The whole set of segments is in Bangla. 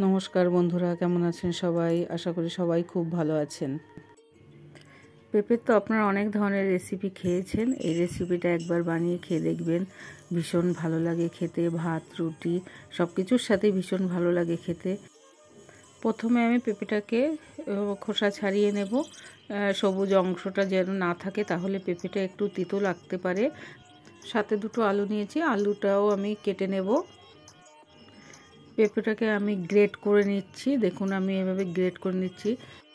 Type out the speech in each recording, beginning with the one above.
নমস্কার বন্ধুরা, কেমন আছেন সবাই? আশা করি সবাই খুব ভালো আছেন। পেঁপের তো আপনারা অনেক ধরনের রেসিপি খেয়েছেন। এই রেসিপিটা একবার বানিয়ে খেয়ে দেখবেন, ভীষণ ভালো লাগে খেতে। ভাত, রুটি সব কিছুর সাথে ভীষণ ভালো লাগে খেতে। প্রথমে আমি পেঁপেটাকে খোসা ছাড়িয়ে নেব। সবুজ অংশটা যেন না থাকে, তাহলে পেঁপেটা একটু তিতো লাগতে পারে। সাথে দুটো আলু নিয়েছি, আলুটাও আমি কেটে নেব। পেঁপেটাকে আমি গ্রেট করে নিচ্ছি। দেখুন, আমি এভাবে গ্রেট করে নিচ্ছি।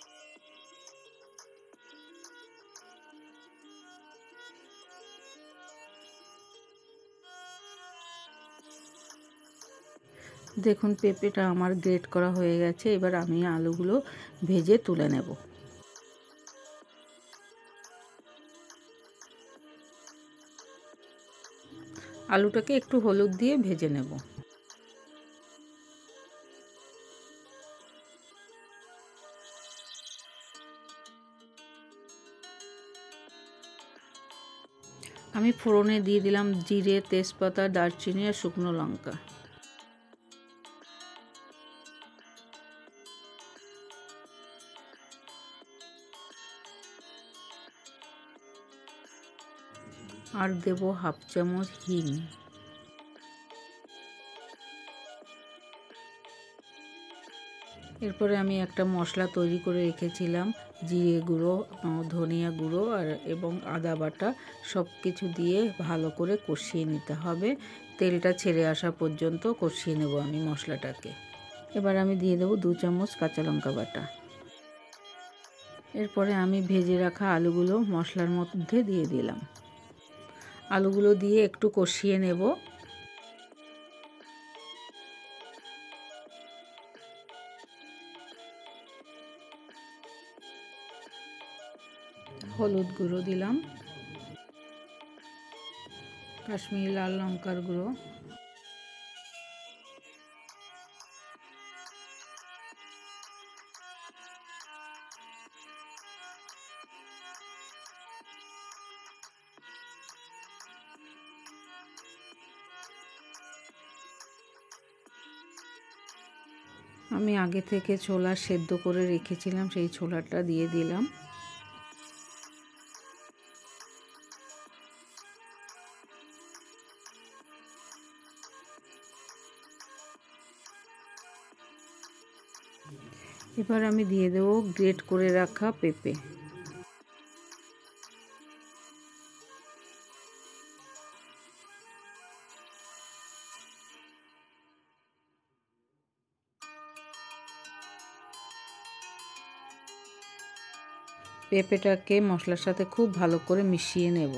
দেখুন, পেঁপেটা আমার গ্রেট করা হয়ে গেছে। এবার আমি আলুগুলো ভেজে তুলে নেব। আলুটাকে একটু হলুদ দিয়ে ভেজে নেব। আমি ফোড়নে দিয়ে দিলাম জিরে, তেজপাতা, দারচিনি আর শুকনো লঙ্কা। আর দেব হাফ চামচ হিং। এরপরে আমি একটা মশলা তৈরি করে রেখেছিলাম, জিরে গুঁড়ো, ধনিয়া গুঁড়ো এবং আদা বাটা, সব কিছু দিয়ে ভালো করে কষিয়ে নিতে হবে। তেলটা ছেড়ে আসা পর্যন্ত কষিয়ে নেব আমি মশলাটাকে। এবার আমি দিয়ে দেবো 2 চামচ কাঁচা লঙ্কা বাটা। এরপরে আমি ভেজে রাখা আলুগুলো মশলার মধ্যে দিয়ে দিলাম। আলুগুলো দিয়ে একটু কষিয়ে নেব। হলুদ গুঁড়ো দিলাম, কাশ্মীরি লাল লঙ্কার গুঁড়ো, আমি আগে থেকে ছোলা সেদ্ধ করে রেখেছিলাম, সেই ছোলাটা দিয়ে দিলাম। এবার আমি দিয়ে দেবো গ্রেট করে রাখা পেঁপে। পেঁপেটাকে মশলার সাথে খুব ভালো করে মিশিয়ে নেব।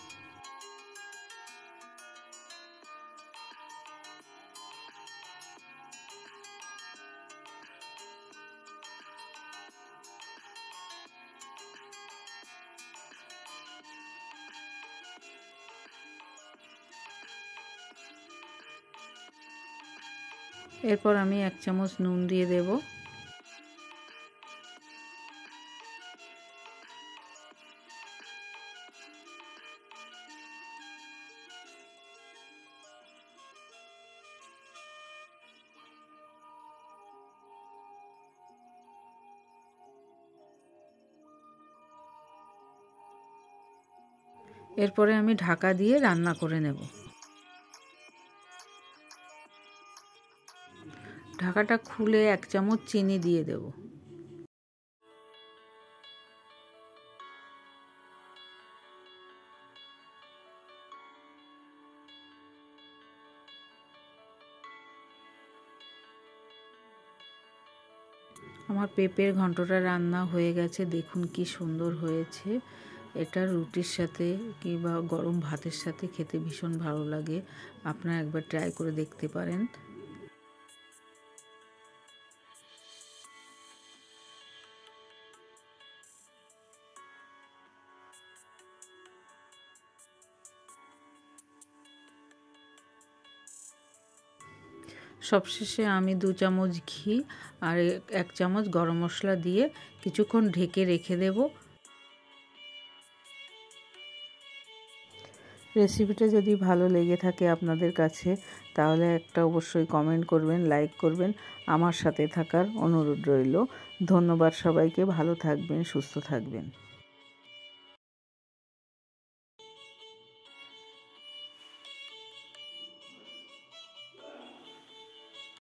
এরপর আমি 1 চামচ নুন দিয়ে দেব। এরপরে আমি ঢাকা দিয়ে রান্না করে নেব। ঢাকাটা খুলে 1 চামচ চিনি দিয়ে দেব। আমার পেঁপের ঘন্টটা রান্না হয়ে গেছে। দেখুন কি সুন্দর হয়েছে। এটা রুটির সাথে কিংবা গরম ভাতের সাথে খেতে ভীষণ ভালো লাগে। আপনারা একবার ট্রাই করে দেখতে পারেন। সবশেষে আমি 2 চামচ ঘি আর 1 চামচ গরম মশলা দিয়ে কিছুক্ষণ ঢেকে রেখে দেব। রেসিপিটা যদি ভালো লেগে থাকে আপনাদের কাছে, তাহলে একটা অবশ্যই কমেন্ট করবেন, লাইক করবেন, আমার সাথে থাকার অনুরোধ রইল। ধন্যবাদ সবাইকে, ভালো থাকবেন, সুস্থ থাকবেন।